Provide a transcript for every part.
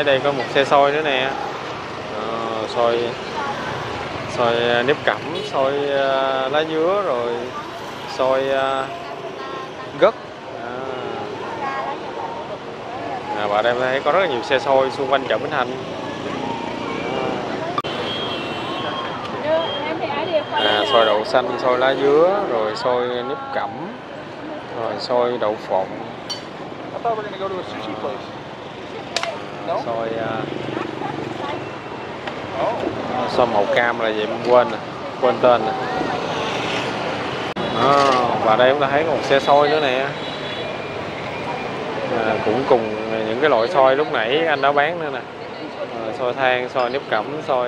thấy đây có một xe xôi nữa nè. Xôi nếp cẩm, xôi lá dứa, rồi xôi gấc. Và đây em thấy có rất là nhiều xe xôi xung quanh chợ Bến Thành. Xôi đậu xanh, xôi lá dứa, rồi xôi nếp cẩm, rồi xôi đậu phộng, xôi màu cam là gì em quên tên nè. Và đây chúng ta thấy có một xe xôi nữa nè, cũng cùng những cái loại xôi lúc nãy anh đã bán nữa nè. Xôi than, xôi nếp cẩm, xôi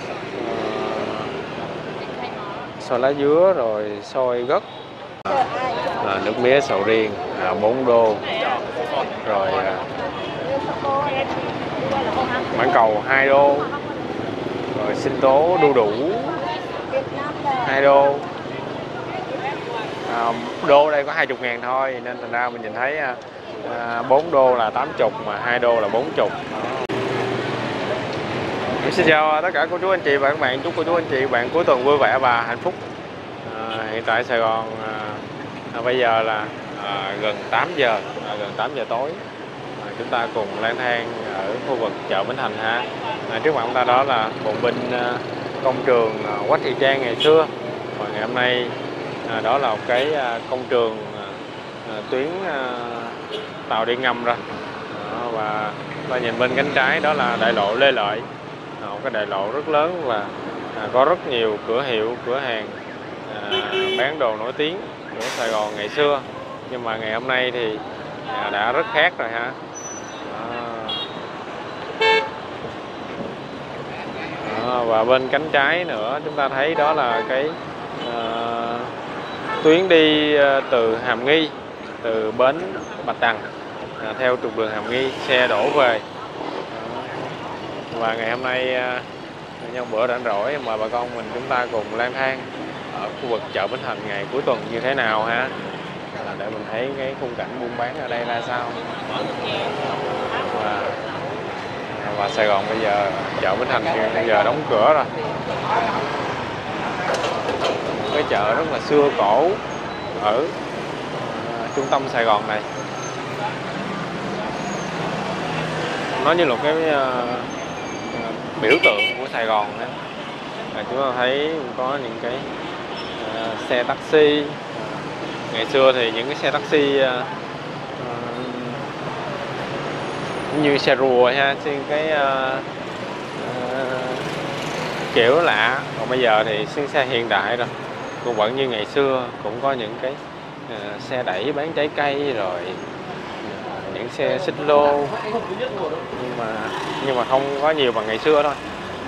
lá dứa, rồi xôi gấc, nước mía sầu riêng 4 đô, rồi mãng cầu 2 đô, rồi sinh tố đu đủ 2 đô. Đô đây có 20.000 thôi, nên thành ra mình nhìn thấy 4 đô là 80, mà 2 đô là 40. Xin chào tất cả cô chú anh chị và các bạn. Chúc cô chú anh chị bạn cuối tuần vui vẻ và hạnh phúc. Hiện tại Sài Gòn bây giờ là gần 8 giờ tối. Chúng ta cùng lang thang ở khu vực chợ Bến Thành ha. Trước mặt chúng ta đó là bộ binh công trường Quách Thị Trang ngày xưa. Và ngày hôm nay đó là một cái công trường tuyến tàu điện ngầm rồi. Và nhìn bên cánh trái đó là đại lộ Lê Lợi, một cái đại lộ rất lớn và có rất nhiều cửa hiệu, cửa hàng bán đồ nổi tiếng của Sài Gòn ngày xưa. Nhưng mà ngày hôm nay thì đã rất khác rồi ha. Và bên cánh trái nữa chúng ta thấy đó là cái tuyến đi từ Hàm Nghi, từ bến Bạch Đằng theo trục đường Hàm Nghi, xe đổ về. Và ngày hôm nay nhân bữa rảnh rỗi mời bà con mình chúng ta cùng lang thang ở khu vực chợ Bến Thành ngày cuối tuần như thế nào ha, để mình thấy cái khung cảnh buôn bán ở đây ra sao. Và Sài Gòn bây giờ, chợ Bến Thành bây giờ đóng cửa rồi. Cái chợ rất là xưa cổ ở trung tâm Sài Gòn này, nó như là cái biểu tượng của Sài Gòn đó. Chúng ta thấy có những cái xe taxi. Ngày xưa thì những cái xe taxi như xe rùa ha, cái kiểu lạ. Còn bây giờ thì xe hiện đại rồi, cũng vẫn như ngày xưa, cũng có những cái xe đẩy bán trái cây, rồi những xe xích lô, nhưng mà không có nhiều bằng ngày xưa thôi.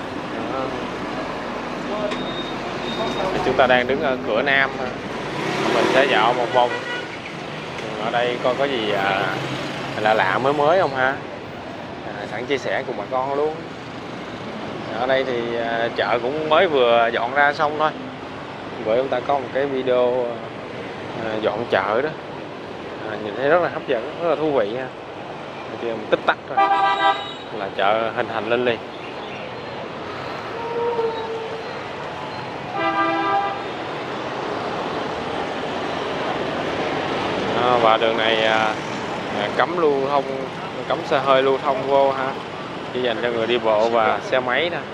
Chúng ta đang đứng ở cửa Nam, mình sẽ dạo một vòng ở đây coi có gì lạ lạ mới không ha, sẵn chia sẻ cùng bà con luôn. Ở đây thì chợ cũng mới vừa dọn ra xong thôi, bữa chúng ta có một cái video dọn chợ đó, nhìn thấy rất là hấp dẫn, rất là thú vị ha. Chỉ một tích tắc thôi là chợ hình thành lên liền. Và đường này cấm lưu thông, cấm xe hơi lưu thông vô ha, chỉ dành cho người đi bộ và xe máy thôi.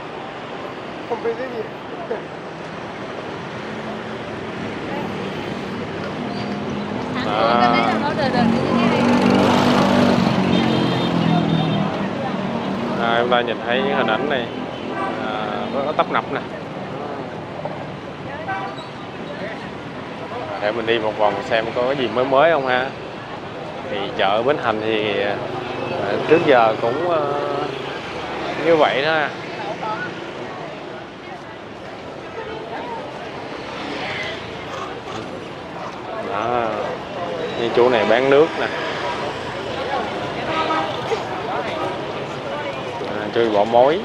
Chúng ta nhìn thấy hình ảnh này nó tấp nập nè. Để mình đi một vòng xem có cái gì mới không ha. Thì chợ Bến Thành thì trước giờ cũng như vậy đó. Như chỗ này bán nước nè, chơi bỏ mối.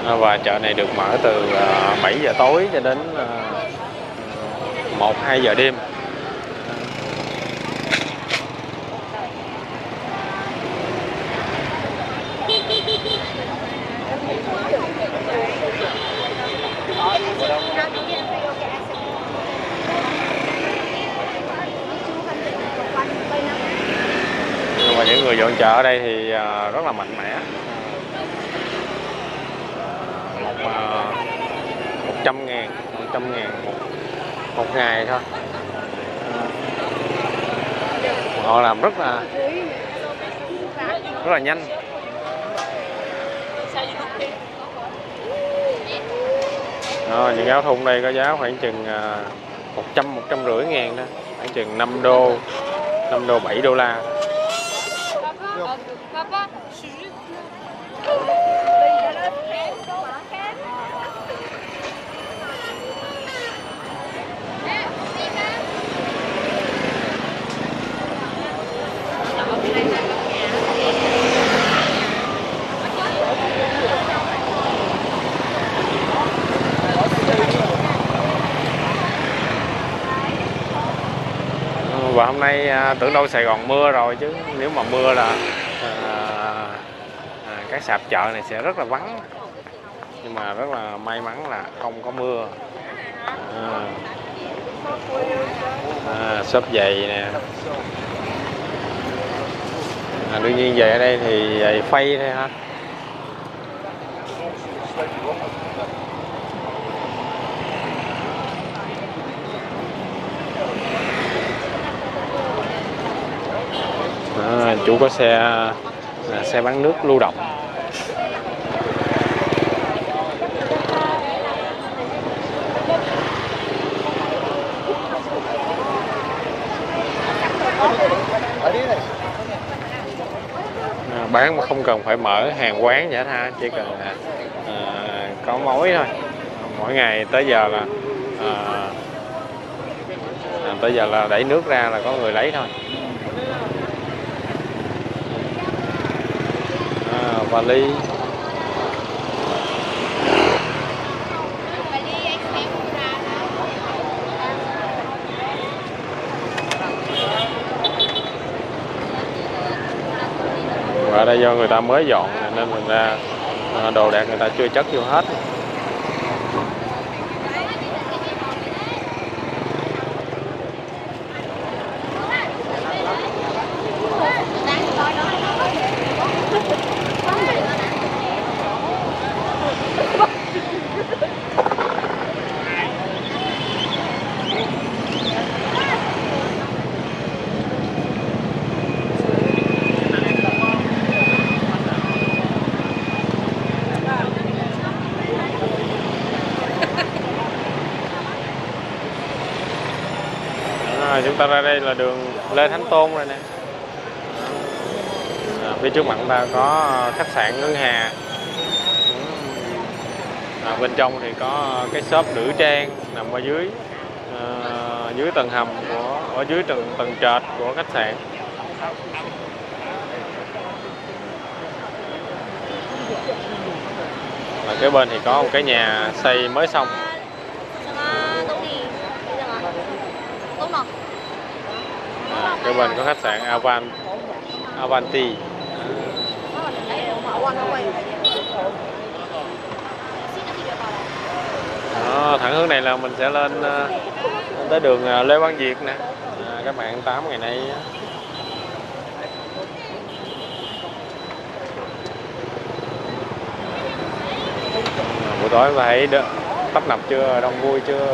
Và chợ này được mở từ 7 giờ tối cho đến 1-2 giờ đêm. Và những người dọn chợ ở đây thì rất là mạnh mẽ. 100.000 một ngày thôi. Họ làm rất là nhanh. Những áo thun đây có giá khoảng chừng 150 ngàn đó, khoảng chừng 5 đô 7 đô la. Và hôm nay tưởng đâu Sài Gòn mưa rồi, chứ nếu mà mưa là các sạp chợ này sẽ rất là vắng. Nhưng mà rất là may mắn là không có mưa. Shop giày nè. Đương nhiên giày ở đây thì giày phay thôi ha. Chủ có xe bán nước lưu động. Bán mà không cần phải mở hàng quán vậy ha, chỉ cần có mối thôi. Mỗi ngày tới giờ là đẩy nước ra là có người lấy thôi. Vali. Và đây do người ta mới dọn nên mình ra đồ đạc người ta chưa chất vô hết. Chúng ta ra đây là đường Lê Thánh Tôn rồi nè. Phía trước mặt ta có khách sạn Ngân Hà. Bên trong thì có cái shop nữ trang nằm ở dưới tầng hầm ở dưới tầng trệt của khách sạn. Và kế bên thì có một cái nhà xây mới xong. Kế bên có khách sạn Avanti. Thẳng hướng này là mình sẽ lên tới đường Lê Quang Diệt nè. Các bạn 8 ngày nay buổi tối và hãy tấp nập chưa, đông vui chưa.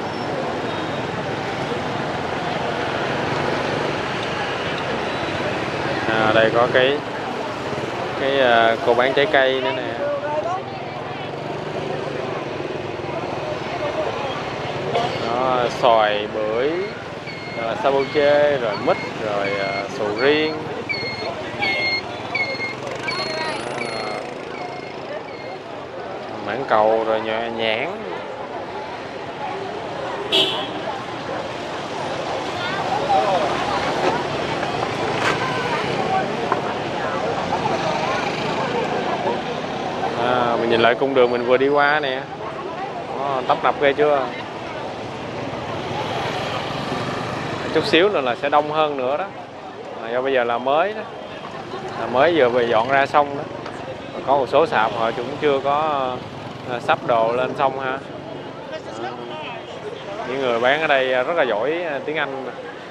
Đây có cái cô bán trái cây nữa nè. Đó, xoài, bưởi, sa bô chê, rồi mít, rồi sầu riêng. Mãng cầu, rồi nhãn. Mình nhìn lại cung đường mình vừa đi qua nè, tấp nập ghê chưa. Chút xíu nữa là sẽ đông hơn nữa đó, do bây giờ là mới đó, là mới vừa bị dọn ra xong đó. Có một số sạp họ cũng chưa có sắp đồ lên xong ha. Những người bán ở đây rất là giỏi tiếng Anh.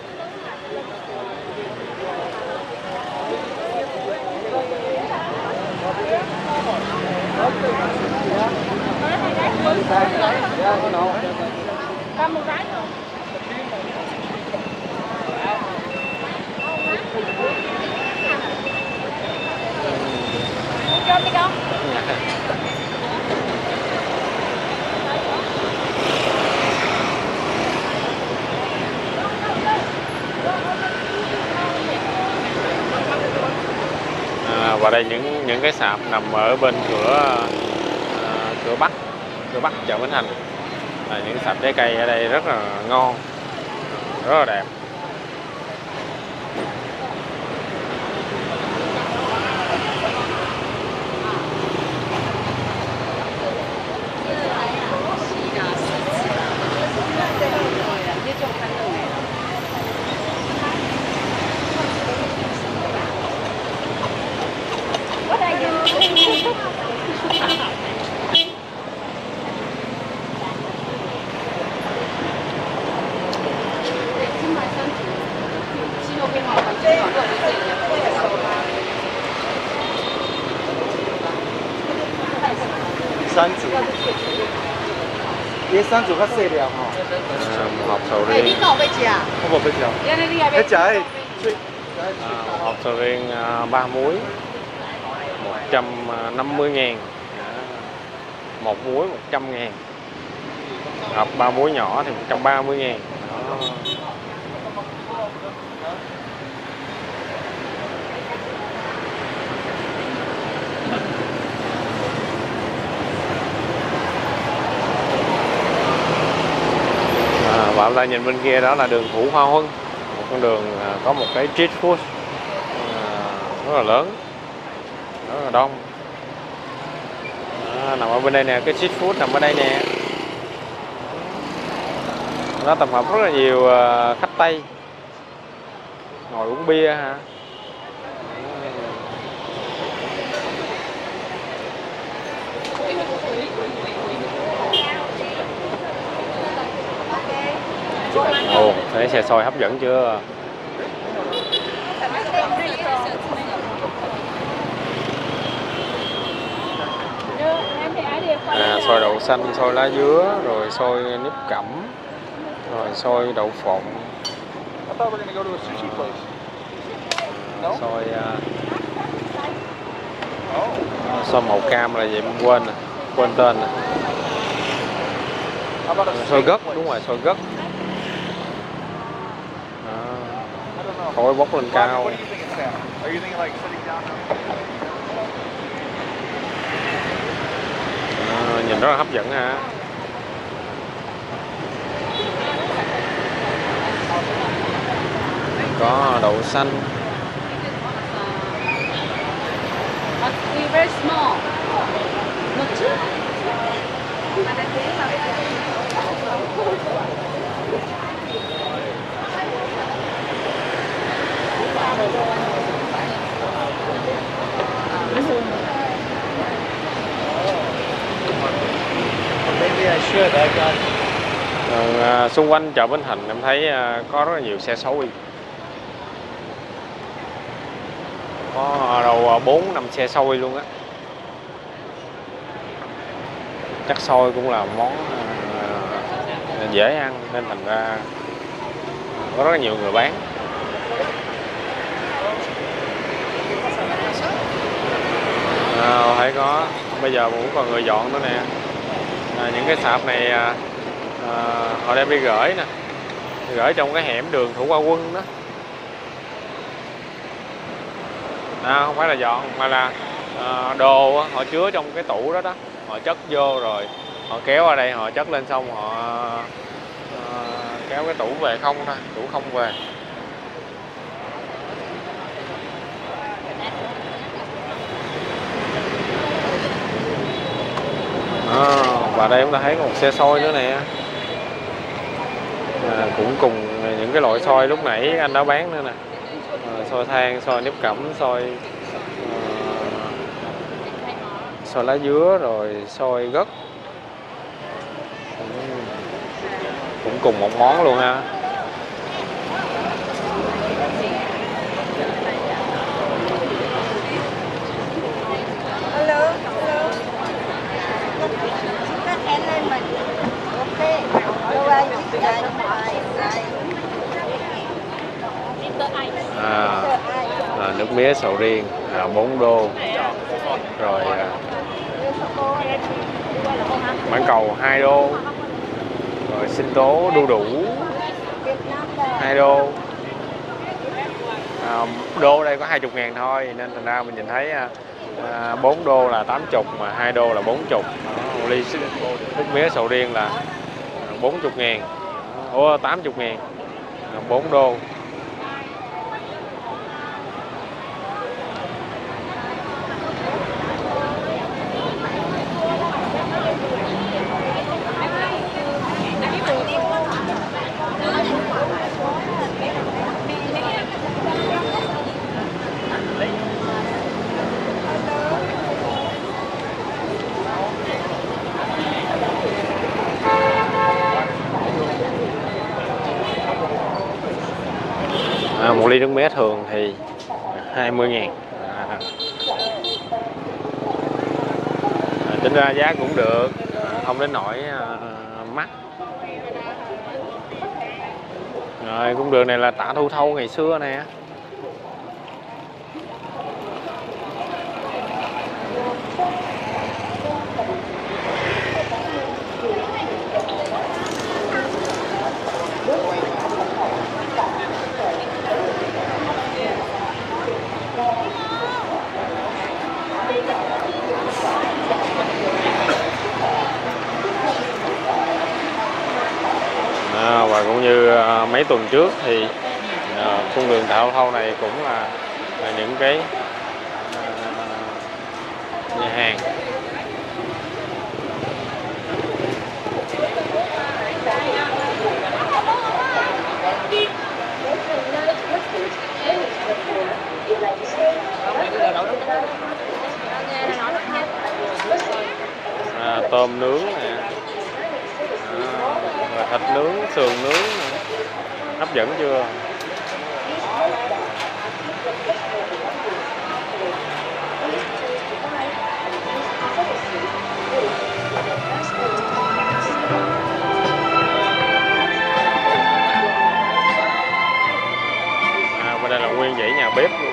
Và đây những cái sạp nằm ở bên cửa Bắc chợ Bến Thành. Những sạp trái cây ở đây rất là ngon, rất là đẹp. 三组，伊三组较细粒吼。 một hộp sầu riêng. 我无要食，要食迄最。 Một hộp sầu riêng 3 muối 150.000, một muối 100.000, hộp 3 muối nhỏ thì 130.000. Và ta nhìn bên kia đó là đường Vũ Hoa Huân, một con đường có một cái street food rất là lớn, rất là đông. Nằm ở bên đây nè, cái street food nằm ở đây nè. Nó tập hợp rất là nhiều khách Tây ngồi uống bia ha. Ồ, thấy xe soi hấp dẫn chưa? Xôi đậu xanh, xôi lá dứa, rồi xôi nếp cẩm, rồi xôi đậu phộng, xôi xôi màu cam là gì quên nè, quên tên nè. Xôi gấc, đúng rồi, xôi gấc. Khói bốc lên cao. Nhìn rất là hấp dẫn ha. Có đậu xanh. Xung quanh chợ Bến Thành em thấy có rất là nhiều xe xôi, có đâu 4-5 xe xôi luôn á. Chắc xôi cũng là món dễ ăn nên thành ra có rất là nhiều người bán. Thấy có, bây giờ cũng còn người dọn nữa nè. Những cái sạp này họ đem đi gửi nè, gửi trong cái hẻm đường Thủ Khoa Quân đó. Không phải là dọn mà là đồ họ chứa trong cái tủ đó đó, họ chất vô rồi họ kéo ở đây họ chất lên xong họ kéo cái tủ về không thôi, tủ không về. Và đây chúng ta thấy một xe xôi nữa nè, cũng cùng những cái loại xôi lúc nãy anh đã bán nữa nè. Xôi than, xôi nếp cẩm, xôi lá dứa, rồi xôi gấc, cũng cùng một món luôn ha. Là nước mía sầu riêng 4 đô, rồi mãng cầu 2 đô, rồi sinh tố đu đủ 2 đô. Đô đây có 20.000 thôi, nên thành ra mình nhìn thấy 4 đô là 80 mà 2 đô là 40. Một ly nước mía sầu riêng là 40.000, 80.000, 4 đô. Một ly nước mía thường thì 20.000. Tính ra giá cũng được, không đến nỗi mắc. Rồi cũng được, này là Tạ Thu Thâu ngày xưa nè. Và cũng như mấy tuần trước thì cung đường Tạ Thu Thâu này cũng là những cái nhà hàng. Tôm nướng nè, thịt nướng, sườn nướng nè. Hấp dẫn chưa? Bên đây là nguyên dãy nhà bếp luôn.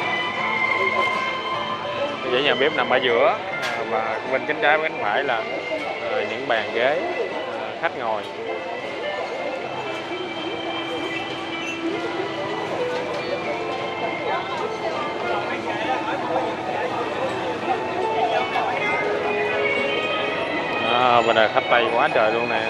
Dãy nhà bếp nằm ở giữa, và bên cánh trái bên cánh phải là những bàn ghế khách ngồi. Bên này khách Tây quá trời luôn nè.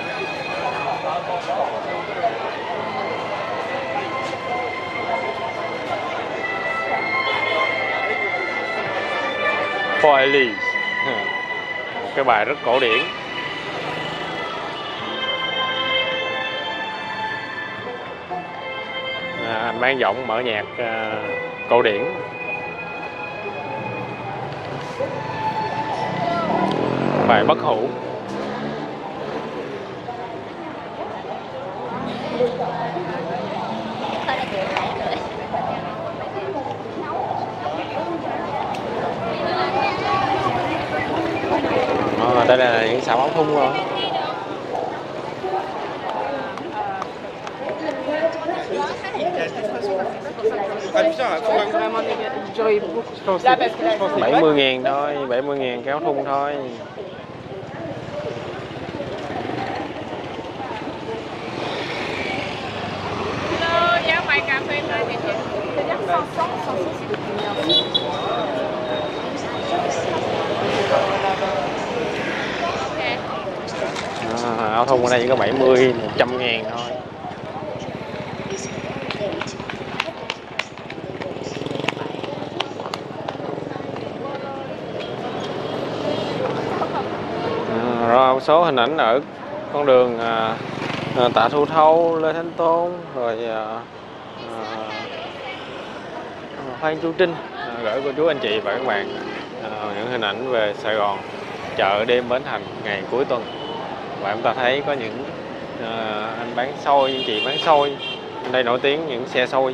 Foilis, một cái bài rất cổ điển. Anh bán giọng mở nhạc cổ điển. Bài bất hủ. Đây là những xào áo thun rồi. $70.000 thôi, 70.000 cái áo thun thôi. Giá quay cà phê thôi chị. Áo thun ở đây chỉ có 70, 100.000 thôi. số hình ảnh ở con đường Tạ Thu Thâu, Lê Thánh Tôn, rồi Phan Chu Trinh gửi cô chú anh chị và các bạn những hình ảnh về Sài Gòn chợ đêm Bến Thành ngày cuối tuần. Và chúng ta thấy có những anh bán xôi, những chị bán xôi. Đây nổi tiếng những xe xôi.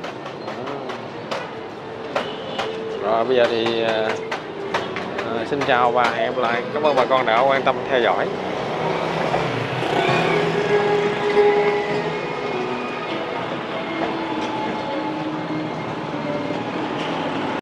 Rồi bây giờ thì xin chào và hẹn gặp lại. Cảm ơn bà con đã quan tâm theo dõi.